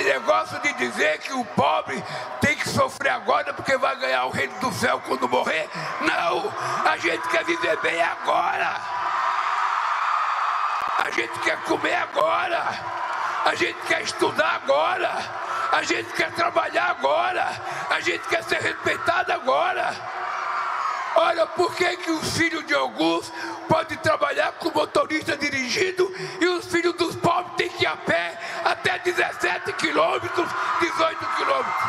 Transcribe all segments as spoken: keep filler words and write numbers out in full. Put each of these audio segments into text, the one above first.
negócio de dizer que o pobre tem que sofrer agora porque vai ganhar o reino do céu quando morrer. Não, a gente quer viver bem agora. A gente quer comer agora. A gente quer estudar agora. A gente quer trabalhar agora. A gente quer ser respeitado agora. Olha, por que que os filhos de alguns podem trabalhar com motorista dirigindo e os filhos dos pobres têm que ir a pé até dezessete quilômetros, dezoito quilômetros?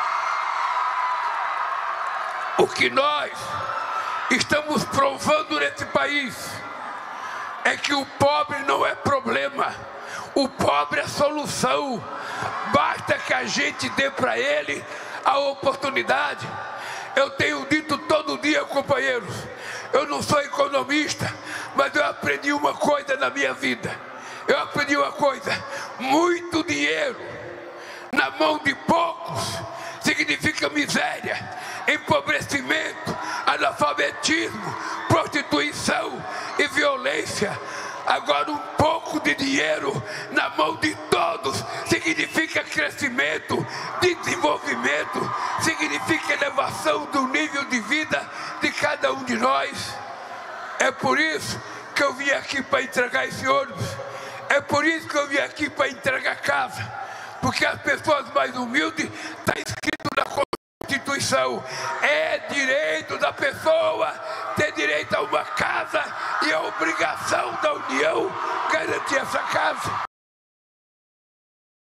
O que nós estamos provando nesse país é que o pobre não é problema, o pobre é solução. Basta que a gente dê para ele a oportunidade. Eu tenho dito todo dia, companheiros, eu não sou economista, mas eu aprendi uma coisa na minha vida. Eu aprendi uma coisa: muito dinheiro na mão de poucos significa miséria, empobrecimento, analfabetismo, prostituição e violência. Agora, um pouco de dinheiro na mão de todos significa crescimento, desenvolvimento, significa elevação do nível de vida de cada um de nós. É por isso que eu vim aqui para entregar esse ônibus. É por isso que eu vim aqui para entregar casa. Porque as pessoas mais humildes, está escrito na Constituição, é direito da pessoa ter direito a uma casa e é obrigação da União garantir essa casa.